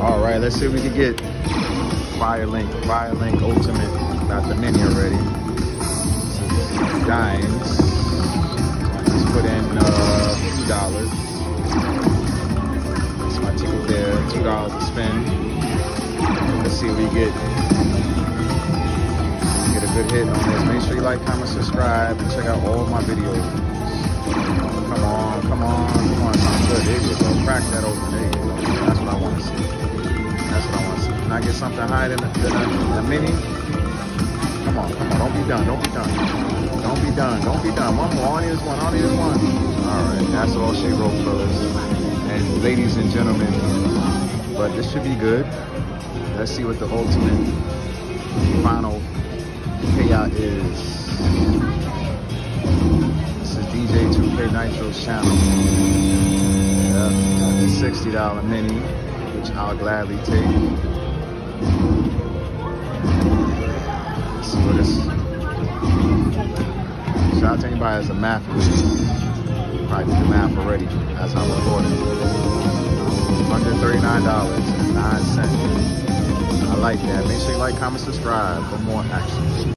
All right, let's see if we can get Firelink Ultimate. Got the mini already. This is Giants. Just put in $2. That's my ticket there, $2 to spin. Let's see if we get a good hit on this. Make sure you like, comment, subscribe, and check out all my videos. Come on, something good. There you go. Crack that open. There you go. That's what I want to see. That's what I want to see. Can I get something higher than the mini? Come on. Don't be done. Don't be done. One more. All I need is one. All right. That's all she wrote, fellas. And ladies and gentlemen. But this should be good. Let's see what the ultimate final payout is. This is DJ 2K Nitro's channel. Yeah, got the $60 mini, which I'll gladly take. Let's see what this. Shout out to anybody that's a math reader. Probably did the math already as I'm recording. $139.09. I like that. Make sure you like, comment, subscribe for more action.